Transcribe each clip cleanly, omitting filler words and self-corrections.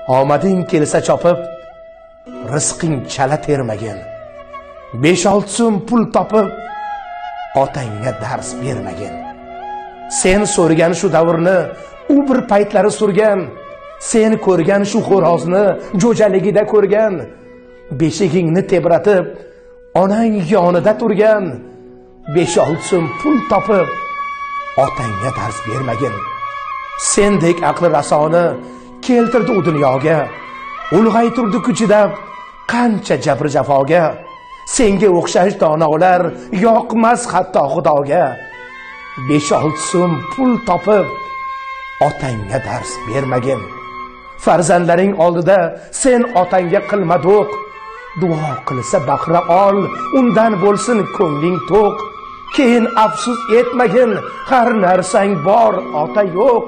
omading kelsa chopib rizqing chala termagin. 5-6 so'm pul topib otangga dars bermagin. Sen so'rgan shu davrni u bir paytlari surgan, sen ko'rgan shu xo'rozni jo'jaligida ko'rgan, beshigingni tebratib onang yonida turgan, 5-6 so'm pul topib otangga dars bermagin. Sendek aqli rasoni keltirdi u dunyoga, ulg'aytirdi kuchida qancha jabr jafoga. Senga o'xshash donolar yoqmas hatto Xudoga. 5-6 so'm pul topib otangga dars bermagin. Farzandlaring oldida sen otangga qilma do'q. Duo qilsa baqira ol, undan bo'lsin ko'ngling to'q. Keyin afsus etmagin, har narsang bor, ota yo'q.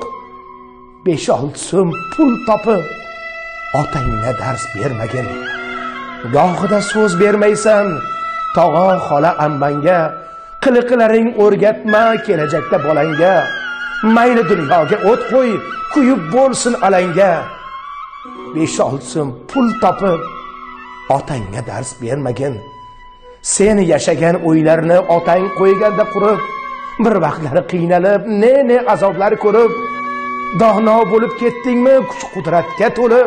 5-6 so'm pul topib otangga dars bermagin. Gohida so'z bermaysan tog'a xola ammangga, qiliqlaring o'rgatma kelajakda bolangga. Mayli dunyoga o't qo'y, kuyib bo'lsin alanga. 5-6 so'm pul topib otangga dars bermagin. Sen yashagan uylarni otang qo'yganda qurib, bir vaqtlari qiynalib, ne azoblar ko'rib, dono bo'lib ketdingmi kuch qudratga to'lib.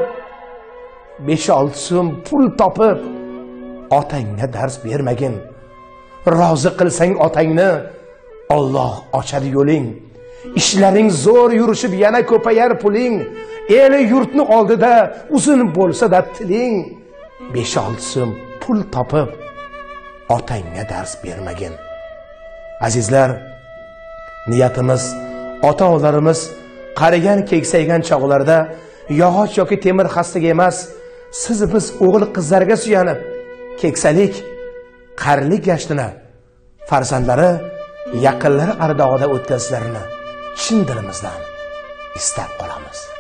5-6 so'm pul topib otangga dars bermagin. Rozi qilsang otangni Alloh ochadi yo'ling. Ishlaring zo'r yurishib yana ko'payar puling. Eli yurtni oldida uzun bo'lsa-da tiling. 5-6 so'm pul topib otangga dars bermagin. Azizlar, niyatimiz ota-onalarimiz qarigan keksaygan chog'larda yog'och yoki temir xastaga emas, siz biz o'g'il qizlarga suyanib, keksalik, qarilik yashtini farzandlari, yaqinlari ardog'ida o'tkazishlarini chin dilimizdan istab qolamiz.